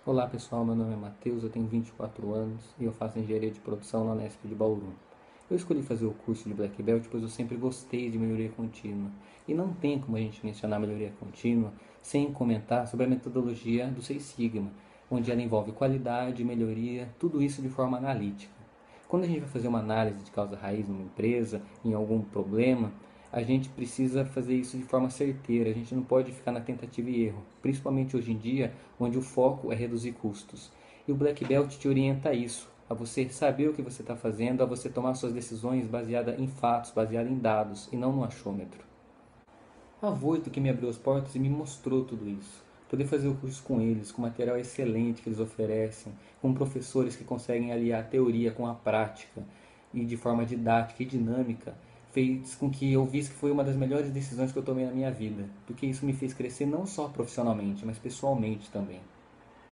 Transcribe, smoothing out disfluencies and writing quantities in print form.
Olá pessoal, meu nome é Matheus, eu tenho 24 anos e eu faço engenharia de produção na Unesp de Bauru. Eu escolhi fazer o curso de Black Belt pois eu sempre gostei de melhoria contínua. E não tem como a gente mencionar melhoria contínua sem comentar sobre a metodologia do Seis Sigma, onde ela envolve qualidade, melhoria, tudo isso de forma analítica. Quando a gente vai fazer uma análise de causa raiz numa empresa, em algum problema, a gente precisa fazer isso de forma certeira, a gente não pode ficar na tentativa e erro, principalmente hoje em dia, onde o foco é reduzir custos. E o Black Belt te orienta a isso, a você saber o que você está fazendo, a você tomar suas decisões baseadas em fatos, baseadas em dados, e não no achômetro. A Voito que me abriu as portas e me mostrou tudo isso. Poder fazer o curso com eles, com o material excelente que eles oferecem, com professores que conseguem aliar a teoria com a prática e de forma didática e dinâmica, fez com que eu visse que foi uma das melhores decisões que eu tomei na minha vida, porque isso me fez crescer não só profissionalmente, mas pessoalmente também.